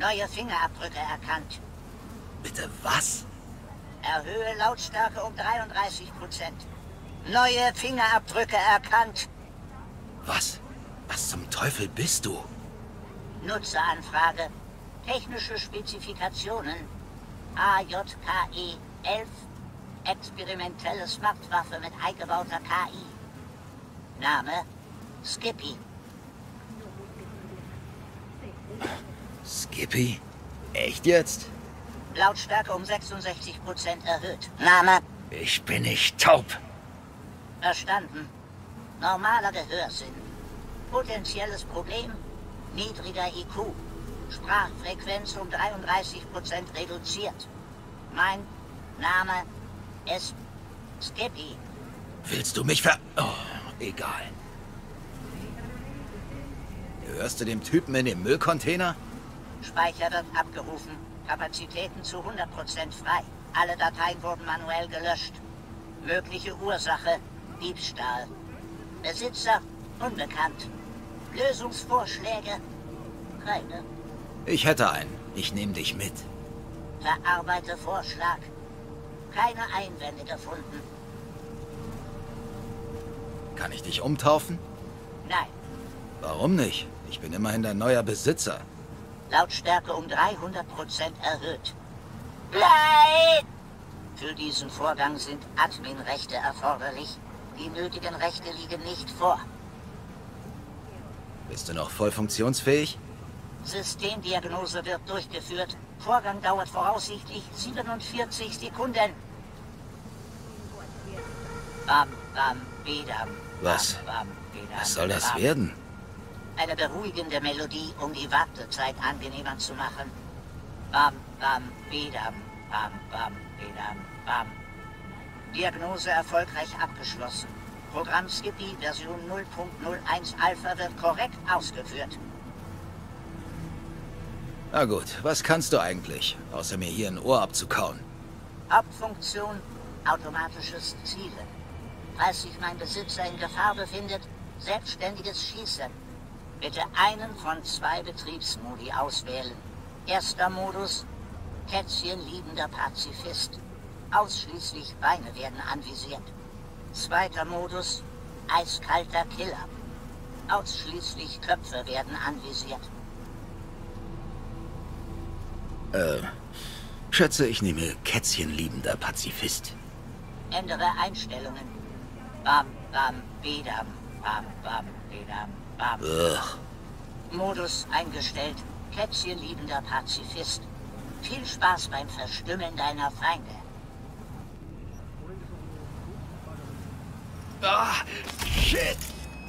Neue Fingerabdrücke erkannt. Bitte was? Erhöhe Lautstärke um 33%. Neue Fingerabdrücke erkannt. Was? Was zum Teufel bist du? Nutzeranfrage. Technische Spezifikationen. AJKE 11. Experimentelle Smartwaffe mit eingebauter KI. Name Skippy. Skippy? Echt jetzt? Lautstärke um 66% erhöht. Name? Ich bin nicht taub. Verstanden. Normaler Gehörsinn. Potenzielles Problem? Niedriger IQ. Sprachfrequenz um 33% reduziert. Mein Name ist Skippy. Willst du mich Oh, egal. Gehörst du dem Typen in dem Müllcontainer? Speicher wird abgerufen. Kapazitäten zu 100% frei. Alle Dateien wurden manuell gelöscht. Mögliche Ursache: Diebstahl. Besitzer: unbekannt. Lösungsvorschläge? Keine. Ich hätte einen. Ich nehme dich mit. Verarbeite Vorschlag. Keine Einwände gefunden. Kann ich dich umtaufen? Nein. Warum nicht? Ich bin immerhin dein neuer Besitzer. Lautstärke um 300% erhöht. Nein! Für diesen Vorgang sind Adminrechte erforderlich. Die nötigen Rechte liegen nicht vor. Bist du noch voll funktionsfähig? Systemdiagnose wird durchgeführt. Vorgang dauert voraussichtlich 47 Sekunden. Bam, bam, bedam. Was? Bam, bam, bedam, Was soll das bam. werden? Eine beruhigende Melodie, um die Wartezeit angenehmer zu machen. Bam, bam, bedam. Bam, bam, bedam, bam. Diagnose erfolgreich abgeschlossen. Programm Skippy Version 0.01 Alpha wird korrekt ausgeführt. Na gut, was kannst du eigentlich, außer mir hier ein Ohr abzukauen? Hauptfunktion: automatisches Zielen. Falls sich mein Besitzer in Gefahr befindet, selbstständiges Schießen. Bitte einen von 2 Betriebsmodi auswählen. Erster Modus: Kätzchenliebender Pazifist. Ausschließlich Beine werden anvisiert. Zweiter Modus: Eiskalter Killer. Ausschließlich Köpfe werden anvisiert. Schätze, ich nehme Kätzchenliebender Pazifist. Ändere Einstellungen. Bam, bam, bedam. Bam, bam, bedam, bam. Ugh. Modus eingestellt. Kätzchenliebender Pazifist. Viel Spaß beim Verstümmeln deiner Feinde. Ah, shit!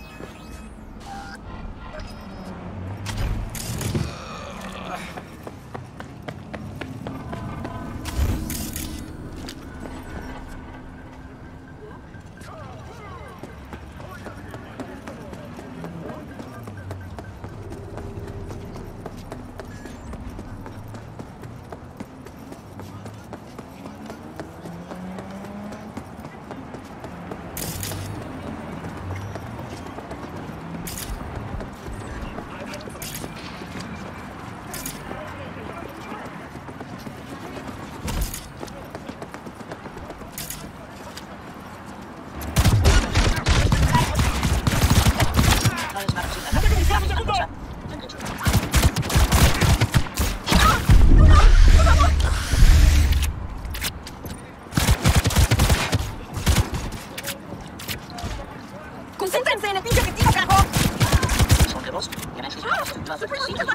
Concéntrense en el pinche objetivo, carajo. Schon gewusst, der menschliche Verfügbar wird besiegt.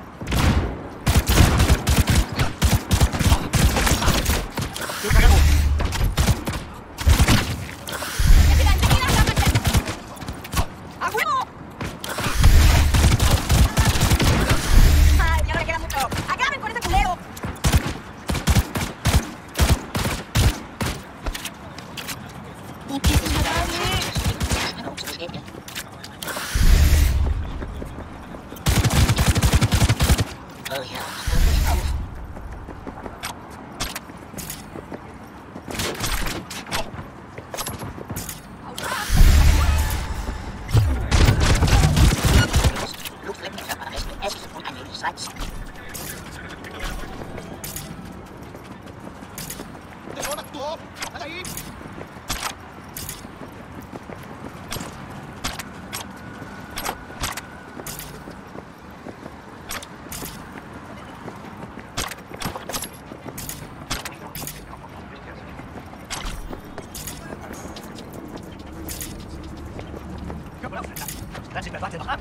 ¡A huevo! Ay, ya no le queda mucho. ¡Acaben con ese culero! Warte noch ab!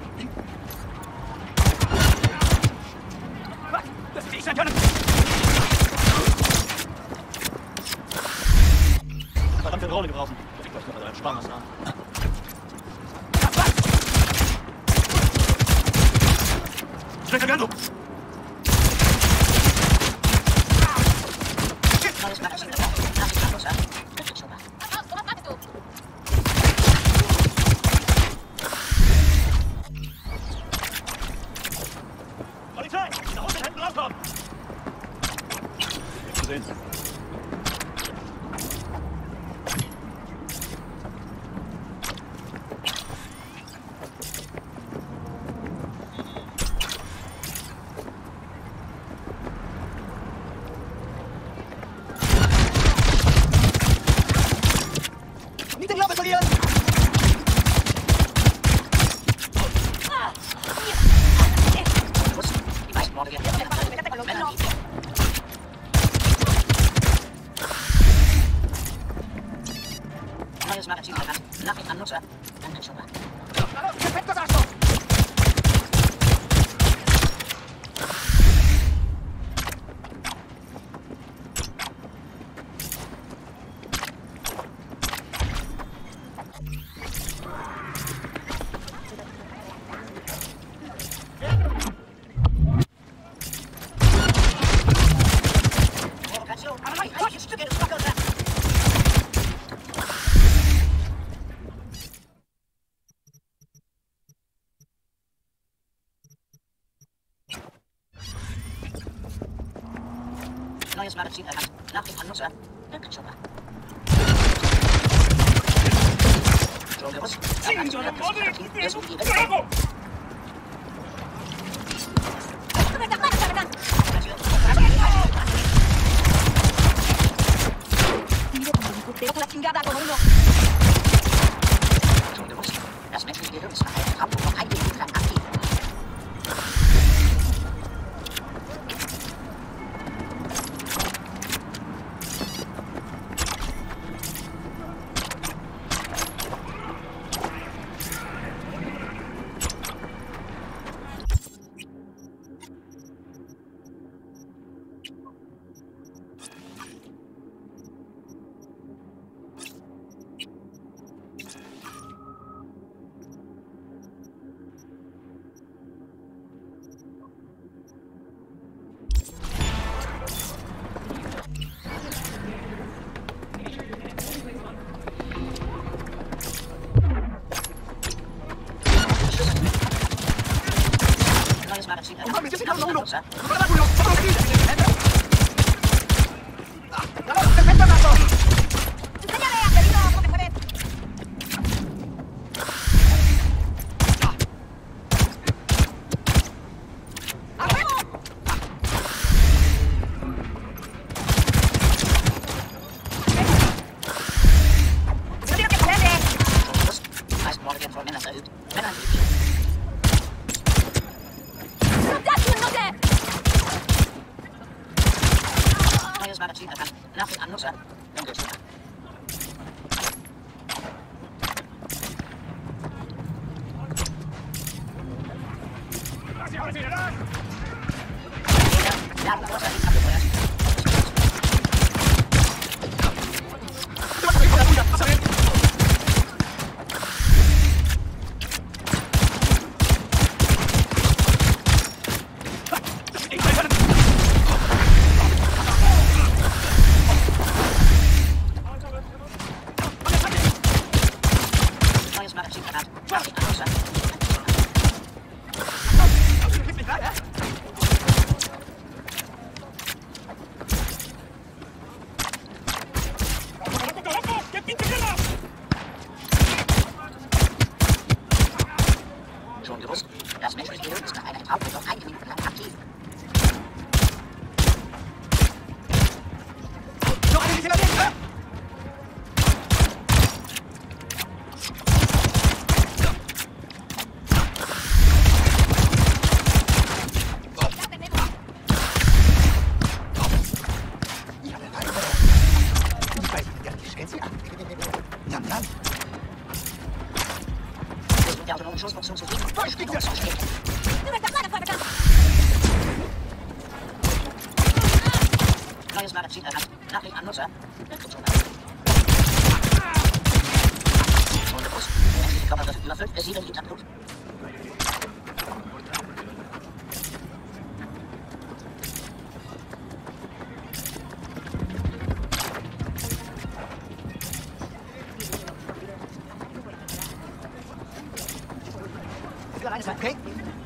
Was? Das hätte ich sein können! Verdammte Drohne gebrauchen. Ich möchte mal einen Sparmaß haben. Schlechter Gando! Neues Magazin. Nachrichtenlos an. Polizei! Da unten hinten rauskommen! Nichts zu sehen. Nicht den Glauben verlieren! Die meisten Morde werden Männer lieben. Neues Magazin erkannt. Nachricht an Nutzer. Danke schon mal. Provokation. Aber nein, solche Stücke des Stockers. Neues Magazin erkannt. Nachricht an Nutzer. Danke schon mal. Jogerus. Ziehen Sie eure Morde! Bravo! Das menschliche Gehirn ist nach einem Rambo noch einige Minuten lang aktiv. Neues Magazin Die meisten Morde werden von Männern verübt. Männer lieben. Neues Magazin erkannt. Nachricht an Nutzer. Danke schon mal. Lass sie alles wieder da! Ja, Nutzer ist abgefeuert. Neues Magazin erkannt. Nachricht an Nutzer. Dann. Mit der autonomen Schussfunktion zu sehen. Vollständig ausgestellt. Neues Magazin erkannt. Nachricht an Nutzer. Ohne Bus. Menschliche Körpergriff überfüllt. Besiedelt gibt Blut. Okay?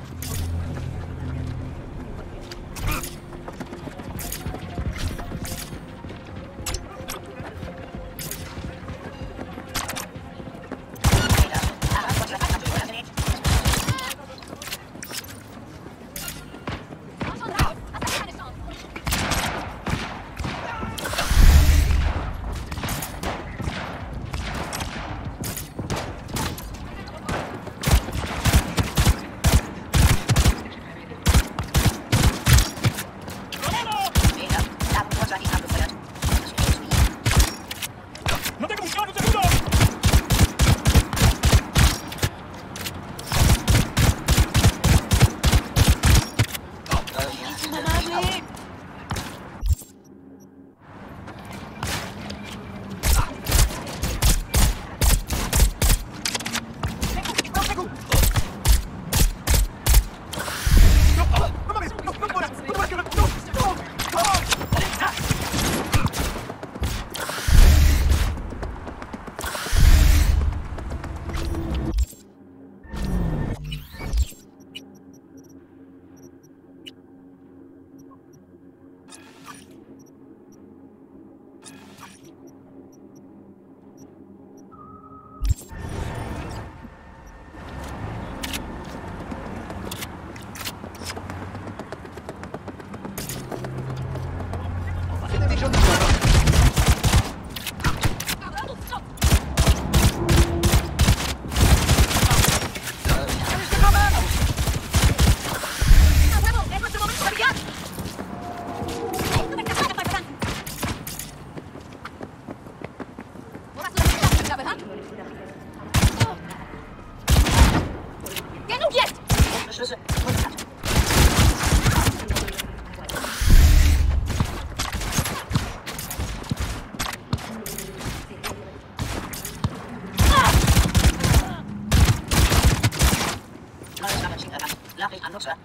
Nachricht an Nutzer.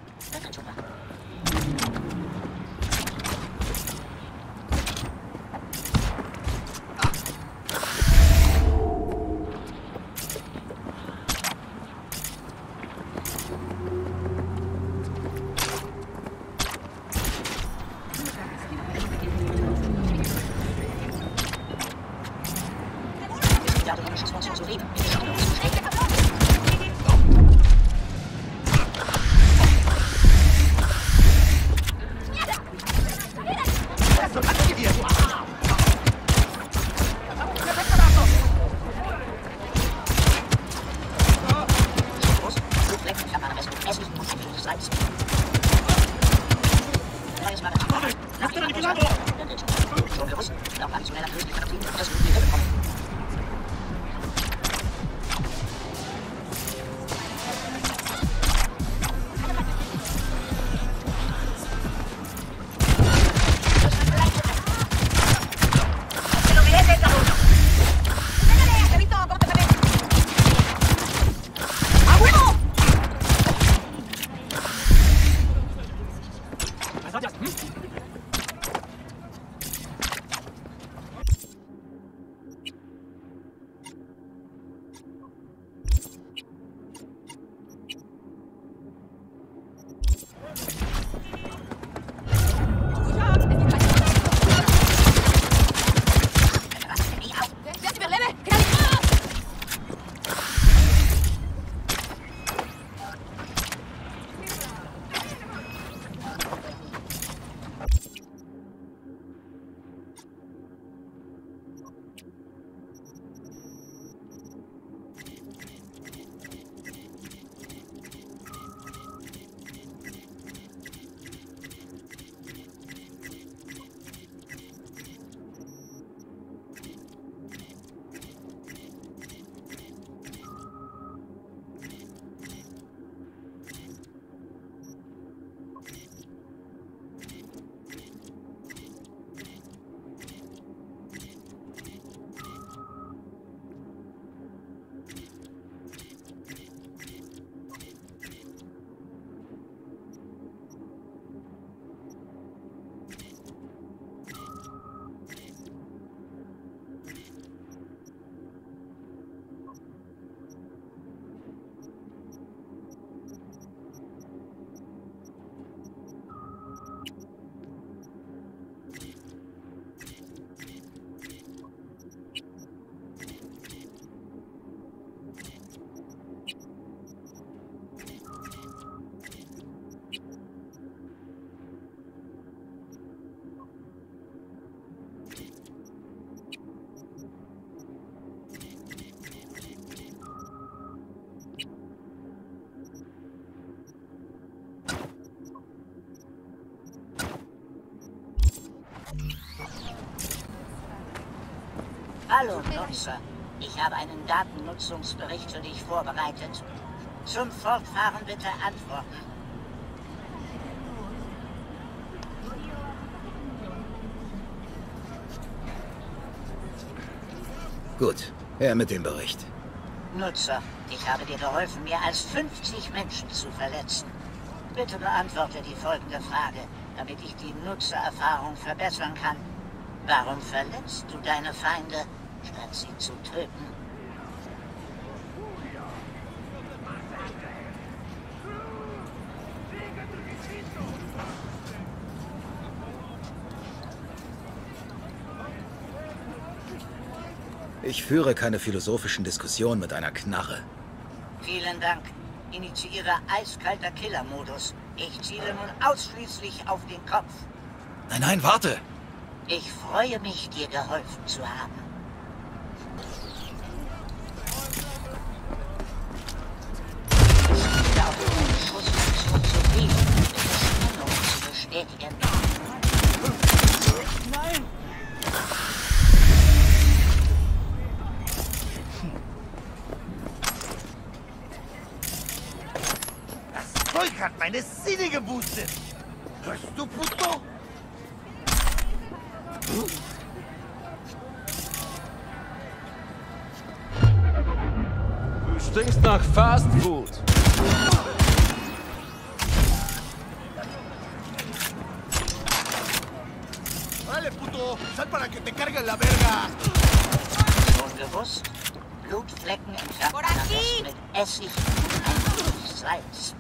Hallo Nutzer, ich habe einen Datennutzungsbericht für dich vorbereitet. Zum Fortfahren bitte antworten. Gut, her mit dem Bericht. Nutzer, ich habe dir geholfen, mehr als 50 Menschen zu verletzen. Bitte beantworte die folgende Frage, damit ich die Nutzererfahrung verbessern kann. Warum verletzt du deine Feinde, statt sie zu töten? Ich führe keine philosophischen Diskussionen mit einer Knarre. Vielen Dank. Initiiere eiskalter Killer-Modus. Ich ziele nun ausschließlich auf den Kopf. Nein, nein, warte! Ich freue mich, dir geholfen zu haben. Der autonome Schussfunktion zu wählen, um die Spannung zu bestätigen. Nein! Das Zeug hat meine Sinne geboostet! Hörst du, Puto? Du stinkst nach Fast Food. Vale, puto! ¡Sal para que te carguen la verga! Schon gewusst? Blutflecken entfernt Por man am aquí! besten mit Essig und ein wenig Salz.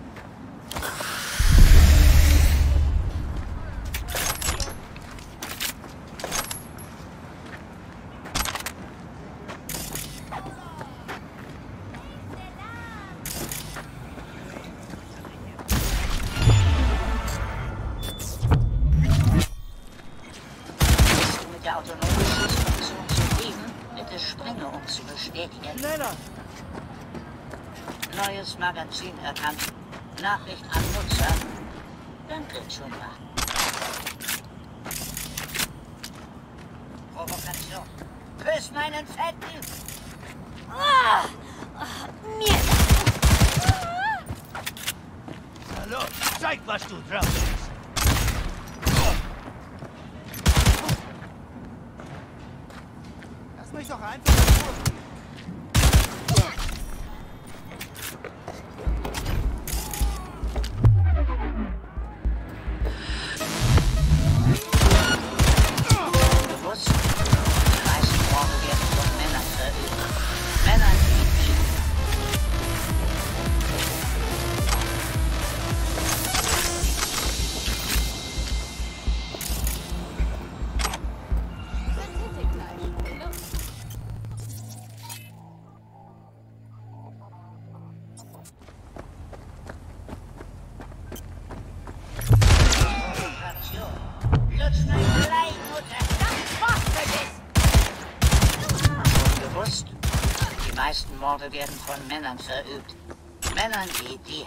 Bist du mit der autonomen Schussfunktion zufrieden? Bitte springe, um zu bestätigen. Schneller! Neues Magazin erkannt. Nachricht an Nutzer. Danke, Chumba. Provokation. Küss meinen Fetten! Ah! Mierda! Hallo, zeig, was du drauf bist! Lass mich doch einfach in Ruhe. Bewusst? Die meisten Morde werden von Männern verübt. Männern wie die. Provokation. Lutsch mein Leihmutter. Schon gewusst? Die meisten Morde werden von Männern verübt. Männern wie dir.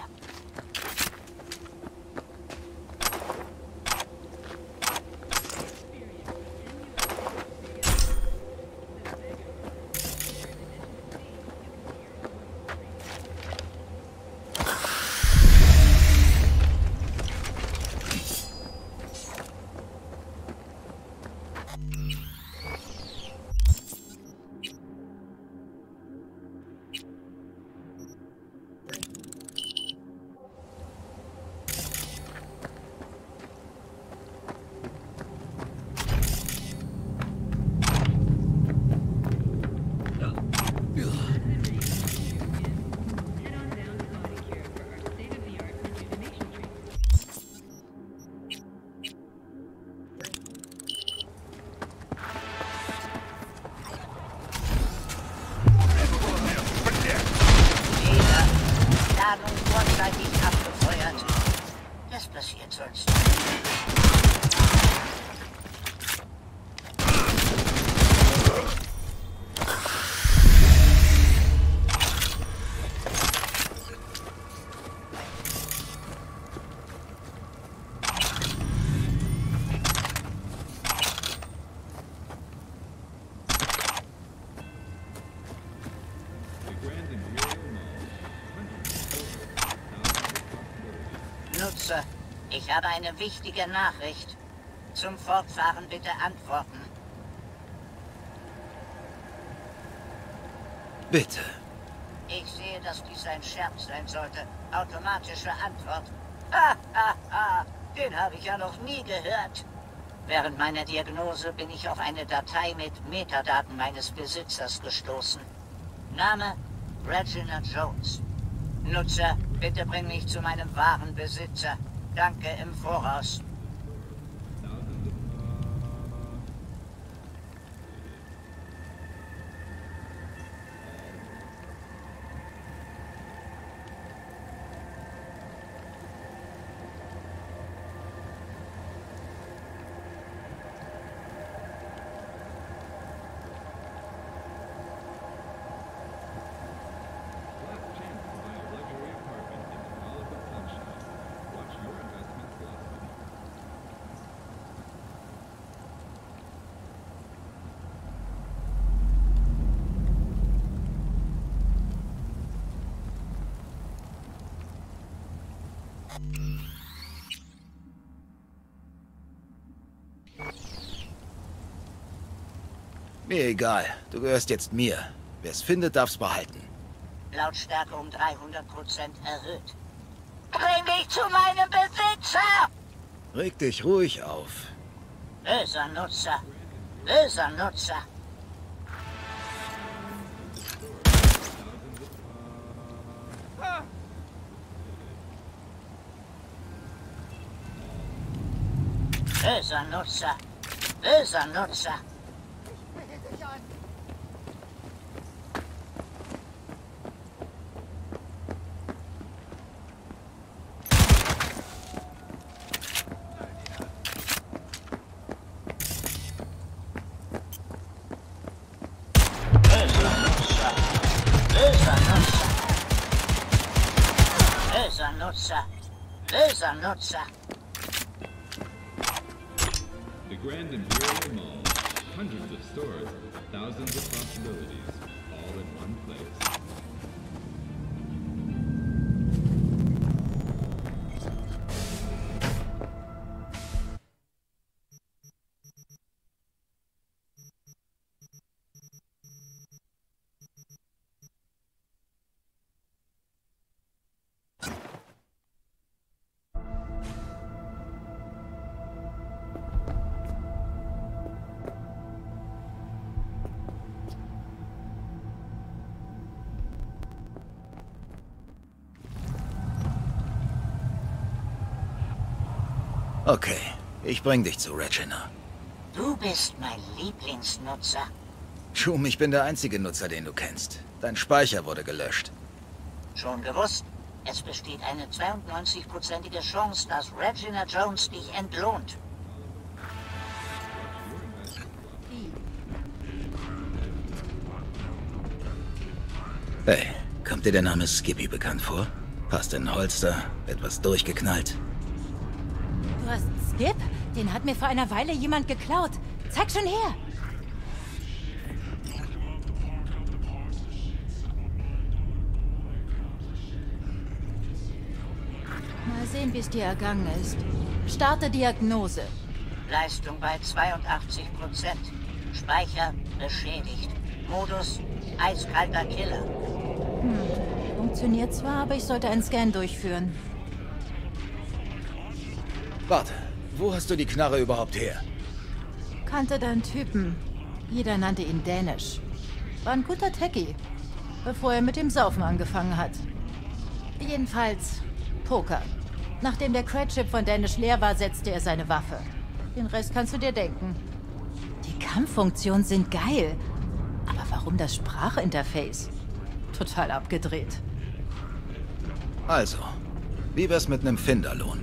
Nutzer, ich habe eine wichtige Nachricht. Zum Fortfahren bitte antworten. Bitte. Ich sehe, dass dies ein Scherz sein sollte. Automatische Antwort. Ha, ha, ha. Den habe ich ja noch nie gehört. Während meiner Diagnose bin ich auf eine Datei mit Metadaten meines Besitzers gestoßen. Name Reginald Jones. Nutzer, bitte bring mich zu meinem wahren Besitzer. Danke im Voraus. Mir egal. Du gehörst jetzt mir. Wer es findet, darf's behalten. Lautstärke um 300% erhöht. Bring mich zu meinem Besitzer! Reg dich ruhig auf. Böser Nutzer. Böser Nutzer. Böser Nutzer. Böser Nutzer. Böser Nutzer. The Grand Imperial Mall. Hundreds of stores, thousands of possibilities, all in one place. Okay, ich bring dich zu Regina. Du bist mein Lieblingsnutzer. Schum, ich bin der einzige Nutzer, den du kennst. Dein Speicher wurde gelöscht. Schon gewusst? Es besteht eine 92%ige Chance, dass Regina Jones dich entlohnt. Hey, kommt dir der Name Skippy bekannt vor? Passt in ein Holster, etwas durchgeknallt. Du hast Skip? Den hat mir vor einer Weile jemand geklaut. Zeig schon her! Mal sehen, wie es dir ergangen ist. Starte Diagnose. Leistung bei 82%. Speicher beschädigt. Modus eiskalter Killer. Funktioniert zwar, aber ich sollte einen Scan durchführen. Warte, wo hast du die Knarre überhaupt her? Kannte deinen Typen. Jeder nannte ihn Danish. War ein guter Techie, bevor er mit dem Saufen angefangen hat. Jedenfalls Poker. Nachdem der Credit-Chip von Danish leer war, setzte er seine Waffe. Den Rest kannst du dir denken. Die Kampffunktionen sind geil. Aber warum das Sprachinterface? Total abgedreht. Also, wie wär's mit einem Finderlohn?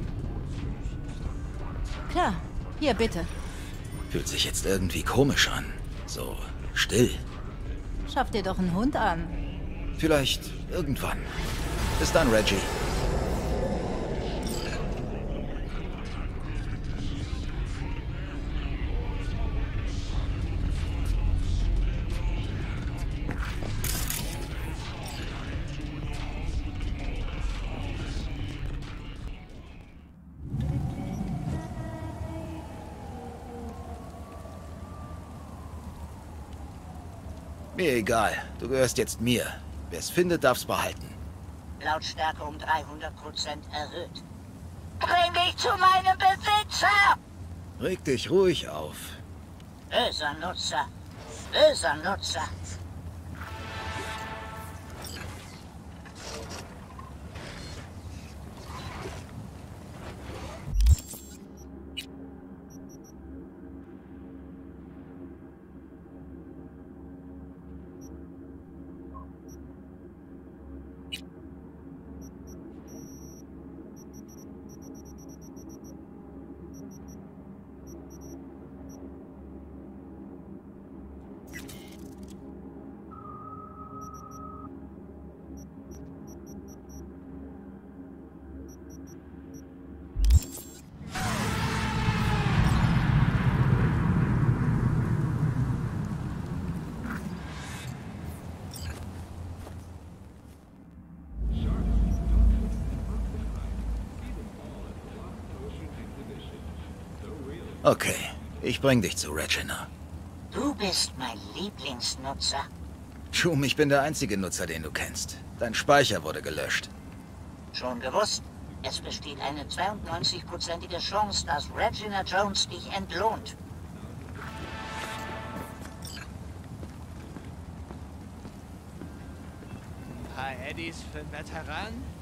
Klar, hier bitte. Fühlt sich jetzt irgendwie komisch an. So still. Schaff dir doch einen Hund an. Vielleicht irgendwann. Bis dann, Reggie. Mir egal. Du gehörst jetzt mir. Wer es findet, darf's behalten. Lautstärke um 300% erhöht. Bring mich zu meinem Besitzer! Reg dich ruhig auf. Böser Nutzer. Böser Nutzer. Okay, ich bring dich zu Regina. Du bist mein Lieblingsnutzer. Schum, ich bin der einzige Nutzer, den du kennst. Dein Speicher wurde gelöscht. Schon gewusst? Es besteht eine 92%ige Chance, dass Regina Jones dich entlohnt. Ein paar Eddies für einen Veteran?